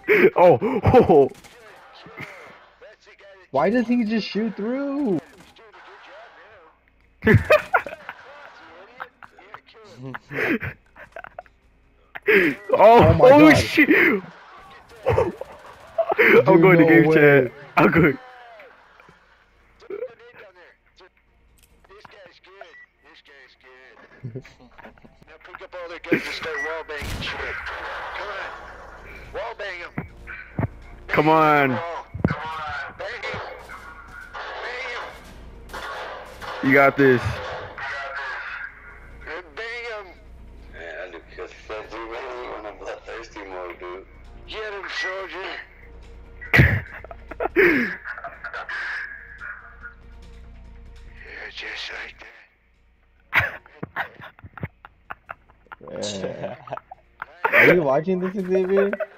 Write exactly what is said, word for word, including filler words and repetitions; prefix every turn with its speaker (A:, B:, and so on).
A: Oh, oh.
B: Why does he just shoot through?
A: Oh,
B: Oh my
A: oh
B: god.
A: shit!
B: Dude,
A: I'm going to
B: no
A: game
B: way.
A: chat. I'm going.
C: This guy's good. This guy's good. Now pick up all their guns and start wall banging shit. Come on. Wall bang them.
A: Come on.
C: Come on. Bang him. Bang him.
A: You got this.
C: And bang him.
D: Man, I do because that's really when I'm bloodthirsty mode, dude.
C: Get him, soldier. Yeah, just like that.
B: Yeah. Are you watching this, Xavier?